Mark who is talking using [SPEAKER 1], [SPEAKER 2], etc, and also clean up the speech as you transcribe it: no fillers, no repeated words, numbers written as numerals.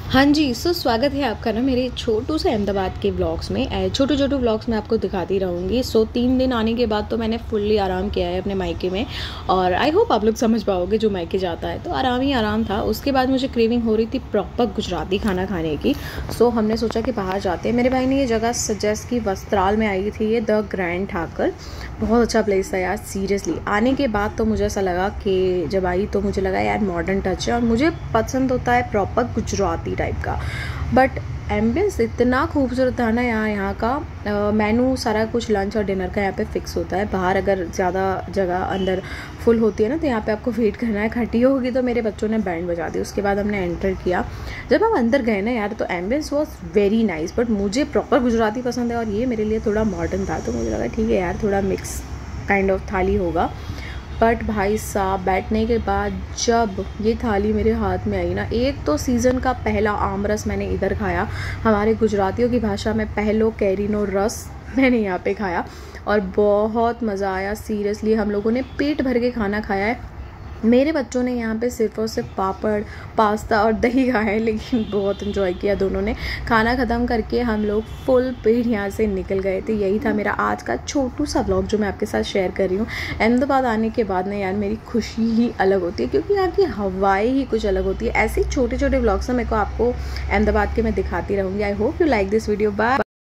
[SPEAKER 1] हाँ जी, स्वागत है आपका ना मेरे छोटू से अहमदाबाद के व्लॉग्स में। छोटू व्लॉग्स मैं आपको दिखाती रहूँगी। 3 दिन आने के बाद तो मैंने फुल्ली आराम किया है अपने मायके में, और आई होप आप लोग समझ पाओगे जो मायके जाता है तो आराम ही आराम था। उसके बाद मुझे क्रेविंग हो रही थी प्रॉपर गुजराती खाना खाने की। हमने सोचा कि बाहर जाते हैं। मेरे भाई ने ये जगह सजेस्ट की, वस्त्राल में आई थी ये, द ग्रैंड ठाकर। बहुत अच्छा प्लेस था यार, सीरियसली। आने के बाद तो मुझे ऐसा लगा कि जब आई तो मुझे लगा यार मॉडर्न टच है, और मुझे पसंद होता है प्रॉपर गुजराती टाइप का। बट एम्बियंस इतना खूबसूरत था ना यहाँ का। मेनू सारा कुछ लंच और डिनर का यहाँ पे फिक्स होता है। बाहर अगर ज़्यादा जगह अंदर फुल होती है ना तो यहाँ पे आपको वेट करना है। खटी होगी तो मेरे बच्चों ने बैंड बजा दी। उसके बाद हमने एंटर किया। जब हम अंदर गए ना यार तो ambiance was very nice, but मुझे प्रॉपर गुजराती पसंद है और ये मेरे लिए थोड़ा मॉडर्न था, तो मुझे लगा ठीक है यार थोड़ा मिक्स काइंड ऑफ थाली होगा। बट भाई साहब बैठने के बाद जब ये थाली मेरे हाथ में आई ना, एक तो सीज़न का पहला आम रस मैंने इधर खाया। हमारे गुजरातियों की भाषा में पहलो कैरीनो रस मैंने यहाँ पे खाया, और बहुत मज़ा आया। सीरियसली हम लोगों ने पेट भर के खाना खाया है। मेरे बच्चों ने यहाँ पे सिर्फ और सिर्फ पापड़, पास्ता और दही खाया है, लेकिन बहुत इन्जॉय किया दोनों ने। खाना ख़त्म करके हम लोग फुल पेट यहाँ से निकल गए थे। यही था मेरा आज का छोटू सा व्लॉग जो मैं आपके साथ शेयर कर रही हूँ। अहमदाबाद आने के बाद ना यार मेरी खुशी ही अलग होती है, क्योंकि यहाँ की हवाएं ही कुछ अलग होती है। ऐसे छोटे छोटे व्लॉग्स ना मेरे को आपको अहमदाबाद के मैं दिखाती रहूँगी। I hope you like this video. Bye.